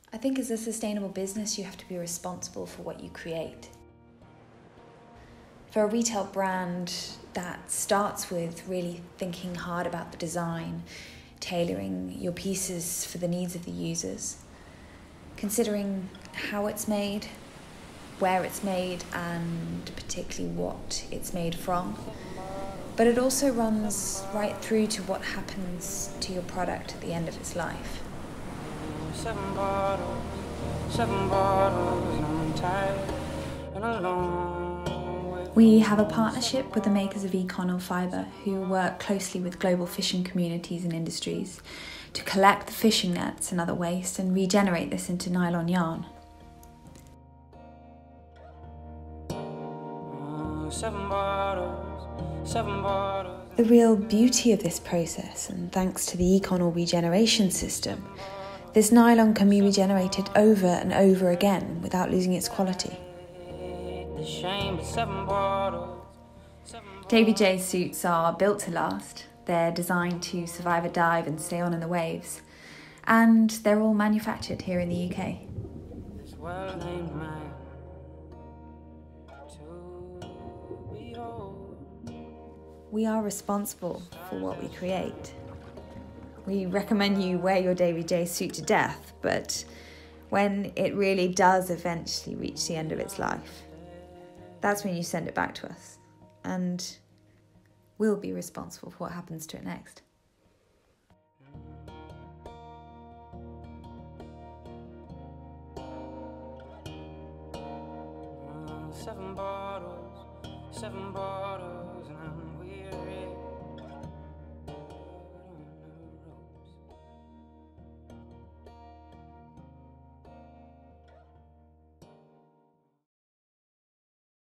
I think as a sustainable business, you have to be responsible for what you create. For a retail brand, that starts with really thinking hard about the design, tailoring your pieces for the needs of the users, considering how it's made, where it's made, and particularly what it's made from. But it also runs right through to what happens to your product at the end of its life. 7 bottles, and I'm tired and alone. We have a partnership with the makers of Econol Fibre, who work closely with global fishing communities and industries to collect the fishing nets and other waste and regenerate this into nylon yarn. 7 bottles, 7 bottles. The real beauty of this process, and thanks to the Econol regeneration system, this nylon can be regenerated over and over again without losing its quality. Davy J suits are built to last. They're designed to survive a dive and stay on in the waves. And they're all manufactured here in the UK. We are responsible for what we create. We recommend you wear your Davy J suit to death, but when it really does eventually reach the end of its life, that's when you send it back to us, and we'll be responsible for what happens to it next. Seven bottles, and I'm